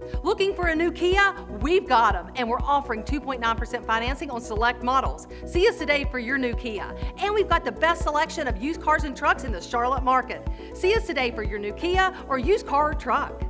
Looking for a new Kia? We've got them, and we're offering 2.9% financing on select models. See us today for your new Kia. And we've got the best selection of used cars and trucks in the Charlotte market. See us today for your new Kia or used car or truck.